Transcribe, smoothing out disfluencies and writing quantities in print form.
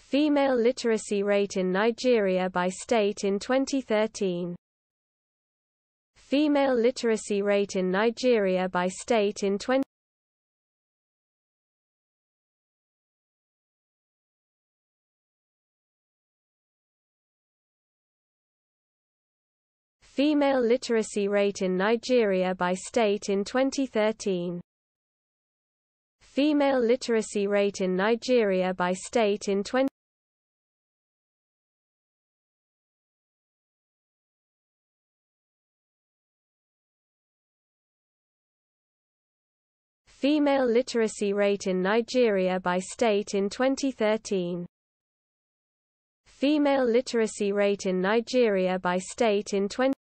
Female literacy rate in Nigeria by state in 2013. Female literacy rate in Nigeria by state in 2013. Female literacy rate in Nigeria by state in 2013. Female literacy rate in Nigeria by state in 2013. Female literacy rate in Nigeria by state in 2013. Female literacy rate in Nigeria by state in 2013.